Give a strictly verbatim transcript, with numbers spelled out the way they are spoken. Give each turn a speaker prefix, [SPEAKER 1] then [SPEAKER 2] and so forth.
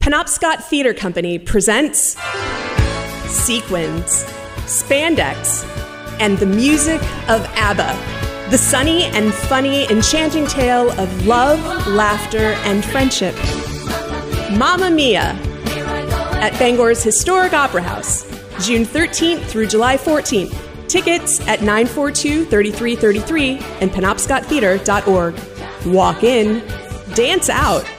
[SPEAKER 1] Penobscot Theater Company presents Sequins, Spandex, and the music of Abba, the sunny and funny enchanting tale of love, laughter, and friendship. Mamma Mia! At Bangor's historic Opera House, June thirteenth through July fourteenth. Tickets at nine four two, three three three three and penobscot theater dot org. Walk in, dance out.